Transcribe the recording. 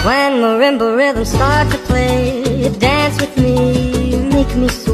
When marimba rhythms start to play, dance with me, make me sway.